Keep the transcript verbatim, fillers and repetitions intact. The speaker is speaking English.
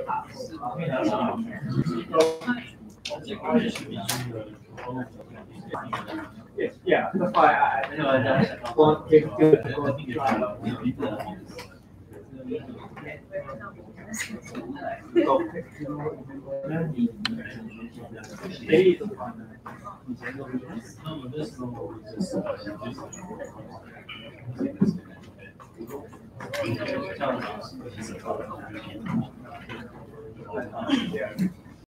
Yeah, that's why I want to good to go to try.